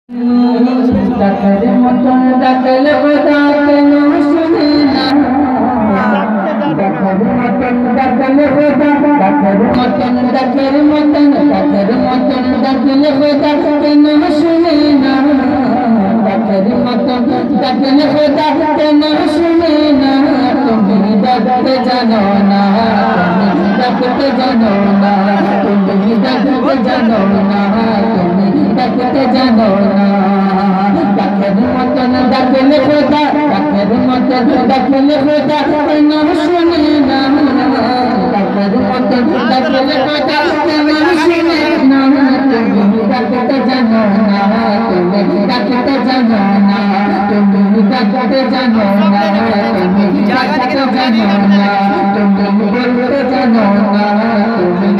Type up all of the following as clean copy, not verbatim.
ডাকের মতন ডাকলে খোদা কেন শুনে না, ডাকের মতন ডাকলে খোদা, ডাকের মতন ডাকের মতন ডাকের মতন ডাকলে খোদা কেন শুনে না, ডাকের মতন ডাকলে খোদা কেন শুনে না। তুমি ডাকতে জানো না, তুমি ডাকতে জানো না, তুমি ডাকতে জানো না, তুমি ডাকতে জানো না। ডাকের মতন ডাকলে খোদা, ডাকের মতন ডাকলে খোদা কেন শুনে না, ডাকের মতন ডাকলে খোদা কেন শুনে না। তুমি ডাকতে জানো না, তুমি ডাকতে জানো না, তুমি ডাকতে জানো না, তুমি ডাকতে জানো না, তুমি বলতে জানো না, তুমি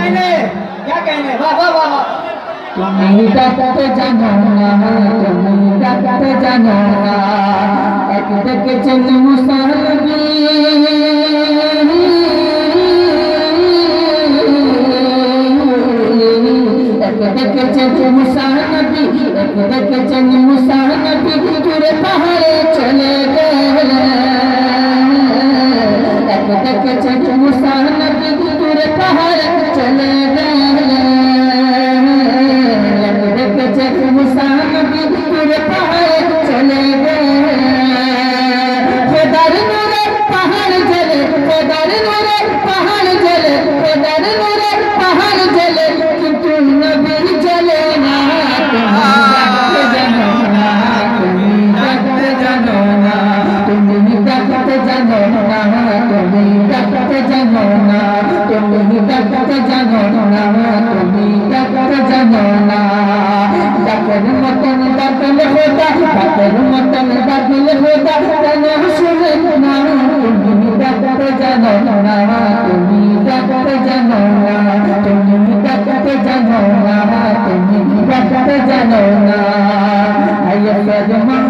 তুমি ডাকতে জানো না, তুমি ডাকতে জানো না। এক দেখেছেন মুসা নবী, এক দেখেছেন মুসা নবী, এক দেখেছেন মুসা নবী দূরে পাহাড়ে চলে গেলেন, এক দেখেছেন মুসা নবী দূরে পাহাড়ে চলে গেলেন, মুসা নবী দূরে পাহাড়ে চলে গেলেন। খোদার নূরে পাহাড় জ্বলে, খোদার নূরে পাহাড় জ্বলে, খোদার নূরে পাহাড় জ্বলে, কিন্তু নবীর জ্বলে না। তুমি ডাকতে জানো না, তুমি ডাকতে জানো না, তুমি ডাকতে জানো না, তুমি ডাকতে জানো না, তুমি ডাকতে জানো না। ডাকের মতন ডাকলে খোদা, ডাকের মতন ডাকলে খোদা কেন শুনে না। তুমি ডাকতে জানো না, তুমি ডাকতে জানো না, তুমি ডাকতে জানো না, তুমি ডাকতে জানো না। আয়